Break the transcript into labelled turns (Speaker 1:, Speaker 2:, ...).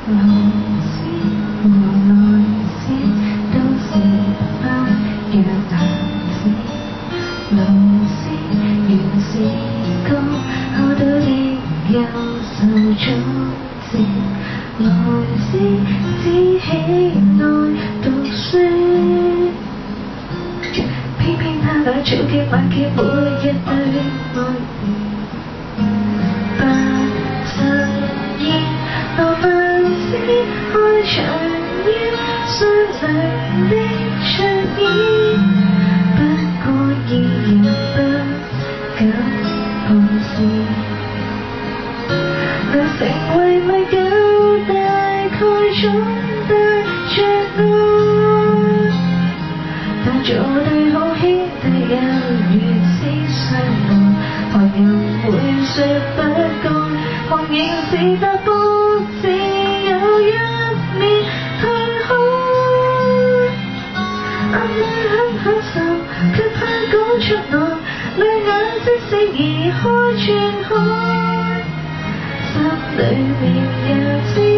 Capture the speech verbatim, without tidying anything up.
Speaker 1: 老師和內史都是花樣男子，老師原是個好賭的優秀種子，內史只喜愛讀書，偏偏他把早結晚結每一堆愛意。 開場於相鄰的桌椅，不過二人不敢碰視。能成為密友，大概總帶着愛，但做對好兄弟有如此相愛，旁人會說不該，旁仍是答覆只有一。 享受，卻怕講出來，兩眼即使移開轉開，心裏面又知。